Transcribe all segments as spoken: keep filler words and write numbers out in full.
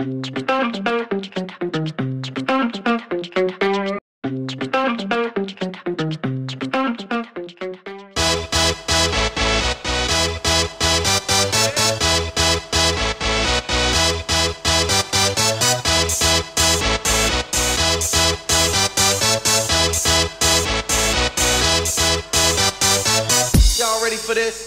For this.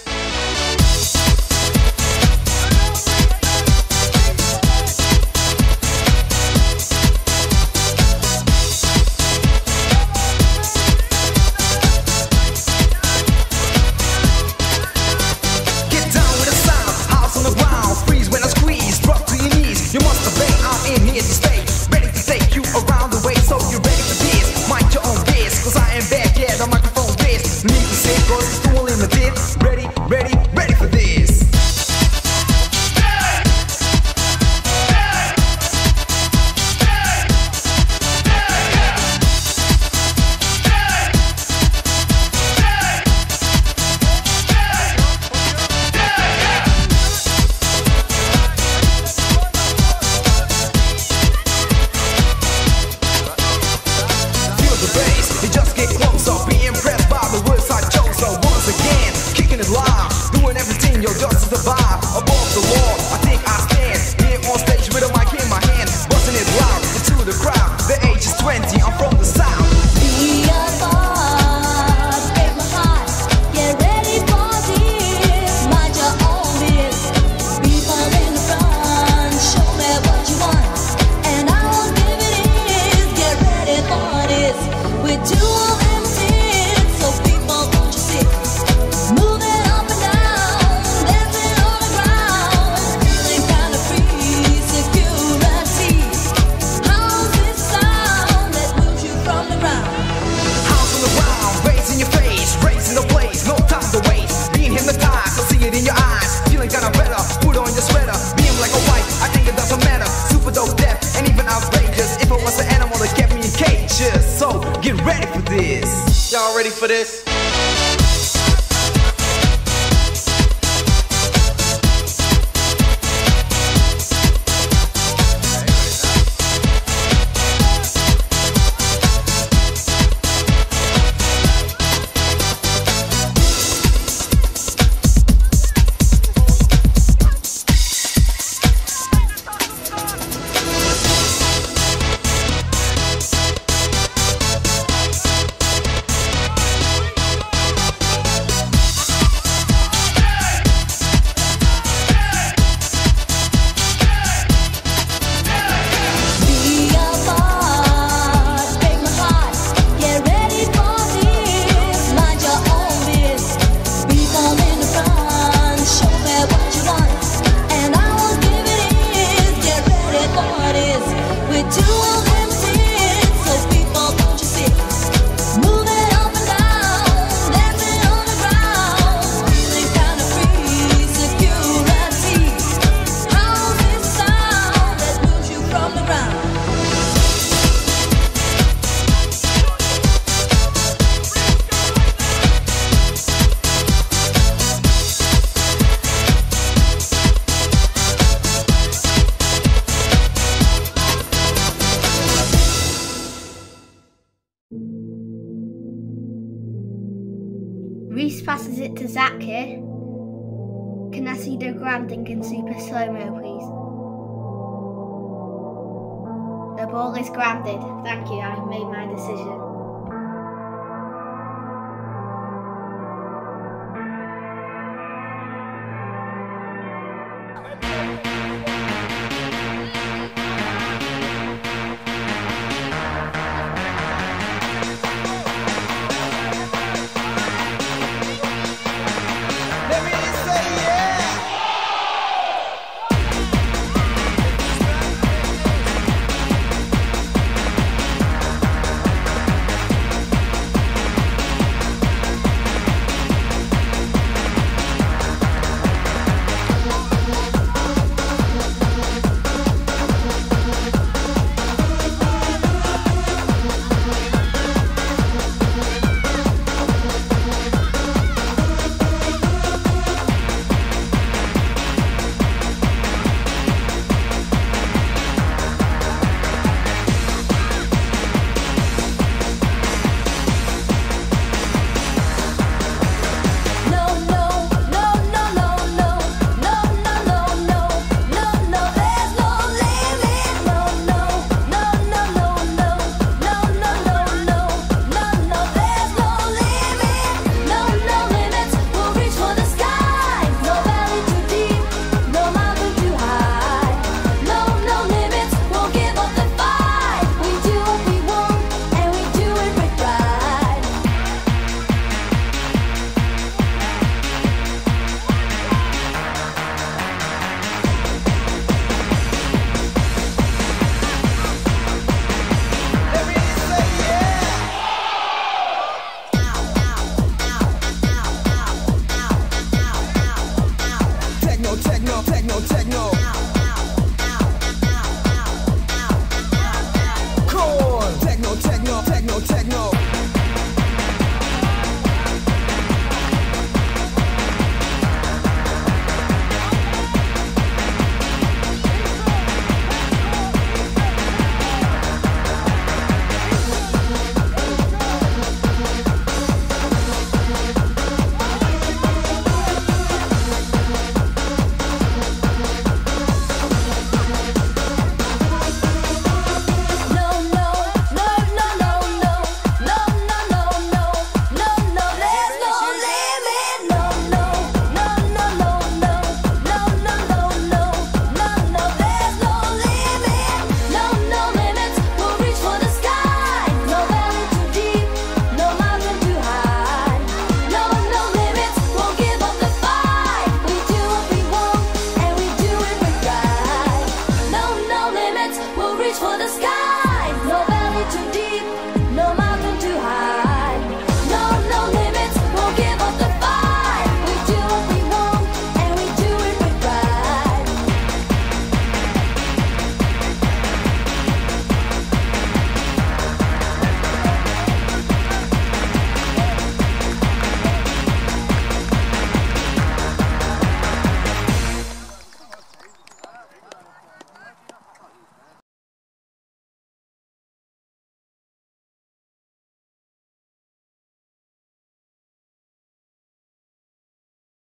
Get down with the sound, house on the ground, freeze when I squeeze, drop to your knees. You must obey, I'm in here to stay, ready to take you around the way. So you're ready for this, mind your own biz, cause I am back, yeah, the microphone biz. Need to say, cause it's too limited. Ready, ready, ready for this. Feel the bass, you just get closer, be impressed by the words I chose. So once again, kicking it live, doing everything, yo, just to survive. Above the law, I think I stand here on stage with a mic in my hand, busting it loud into the crowd. The age is twenty, I'm from the south. Be a boss, break my heart, get ready for this. Mind your own biz, people in the front, show me what you want, and I will give it is. Get ready for this. We're dual M Cs, so people won't you sit, moving up and down, dancing on the ground, feeling kinda free, security. How's this sound that moves you from the ground? House on the ground, raising your face, raising the place, no time to waste. Being hypnotized, I see it in your eyes, feeling kinda better, put on your sweater, being like a white, I think it doesn't matter. Super dope, deaf, and even outrageous. If it was an animal that kept me in cages. So get ready for this. Y'all ready for this? Be a boss, break my heart, get ready for this. Mind your own biz, people in the front, show me what you want, and I will give it is. Get ready for this. We're dual M Cs, so people won't you sit, moving up and down, dancing on the ground, feeling kinda free, security. How's this sound that moves you from the ground? Reese passes it to Zach here. Can I see the grounding in super slow-mo, please? The ball is grounded. Thank you, I've made my decision. reach for the sky, no valley too deep.